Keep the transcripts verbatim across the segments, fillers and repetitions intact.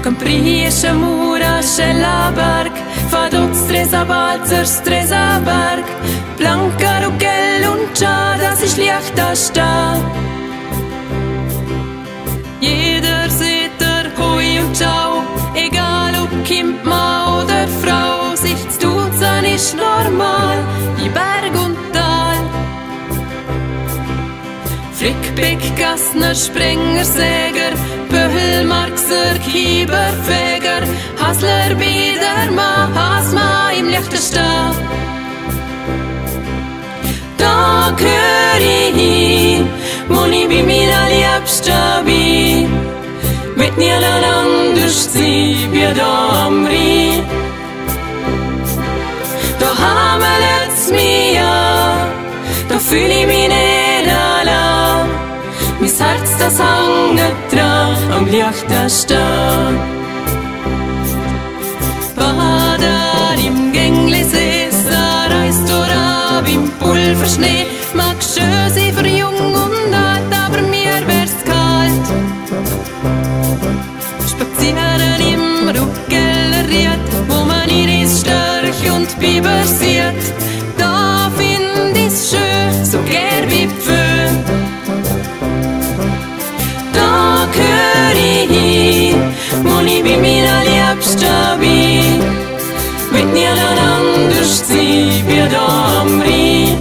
Campriesche Mura, Schellaberg, Faduz, Stresa, Balzer, Stresa, Berg, Blanca, Rugel und Schar, das ist Licht da stehen. Jeder sieht er Hui und Ciao, egal ob Kind, Mann oder Frau, sich zu duzen ist normal, in Berg und Tal. Flickpick, Gassner, Sprenger, Säger, Böhel, Marxer, Kieber, Feger, Hasler, Biedermann, Hasma im Lichte stehen. Da gehör ich hin, wo ich bei meiner Liebsten bin. Wird niemand anders sein wie da am Rhein. Da haben wir letzt mich an, da fühl ich mich nicht allein. Mein Herz, das hängt dran, am Licht stehen. Bader im Gänglisee, reist oder ab im Pulverschnee. Mag schön sein für jung und alt, aber mir wär's kalt. Spazieren im Ruggeler Ried, wo man Iris, Störch und Biber sieht. Da find ich's schön, so gern wie Pfö. Da gehör ich hin, wo ich bei meiner Liebsten bin. Wird niemand anders sein wie da am Rhein.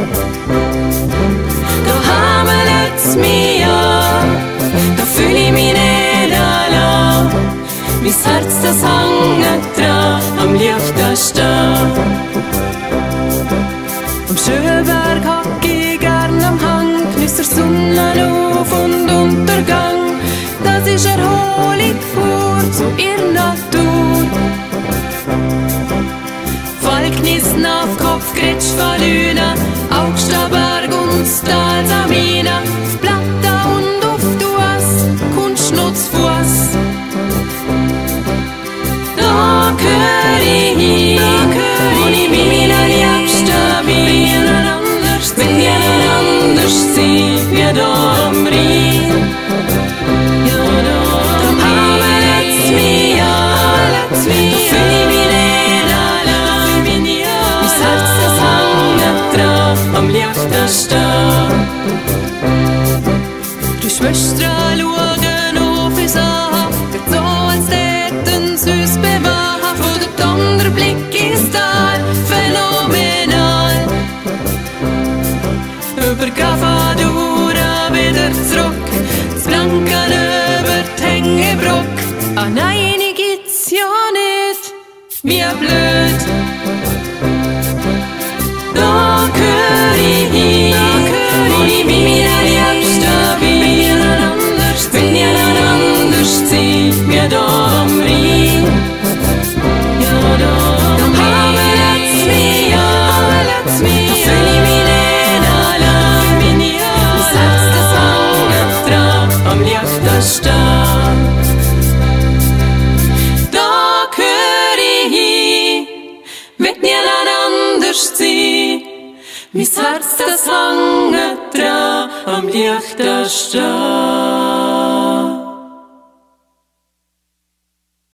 Da haben wir letzt mich an, da fühl ich mich nicht allein. Mein Herz, das hängt dran, am Licht stehen. Am Schönberg hock ich gern am Hang, genieß der Sonnenauf- und Untergang. Das ist Erholung pur zu ihrer Natur. Falknissen auf Kopf, Gretsch von Lüne, Augstaberg und Stalsamina, auf Platta und auf Duas, Kunstschnutzfuss. Da gehör ich hin, wo ich bei meiner Liebsten bin. Wird niemand anders sein wie da am Rhein. Da haben wir letzt mich an, da fühl ich mich nicht allein. Mein Herz, das hängt dran, am Licht stehen. Die Schwestern schauen auf uns an, geht so, als täten sie uns bewahren. Von der Donnerblick ins Tal, phänomenal. Über Gavadura wieder zurück, das Blanca über die Hängebrock. Ah nein, ich gibt's ja nicht, wie blöd. Da gehör ich hin, wo ich bei meiner Liebsten bin. Wird niemand anders sein wie da am Rhein. Da haben wir letzt mich an, da fühl ich mich nicht allein. Mein Herz, das hängt dran, am Licht stehen. Da gehör ich hin, wird niemand anders sein. Mein Herz, das hängt dran, am Licht stehen.